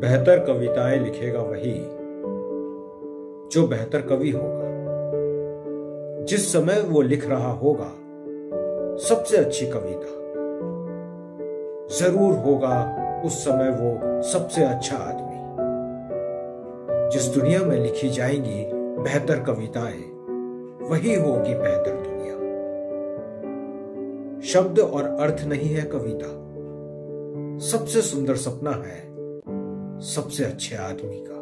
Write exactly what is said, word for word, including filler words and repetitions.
बेहतर कविताएं लिखेगा वही जो बेहतर कवि होगा। जिस समय वो लिख रहा होगा सबसे अच्छी कविता, जरूर होगा उस समय वो सबसे अच्छा आदमी। जिस दुनिया में लिखी जाएंगी बेहतर कविताएं, वही होगी बेहतर दुनिया। शब्द और अर्थ नहीं है कविता, सबसे सुंदर सपना है सबसे अच्छे आदमी का।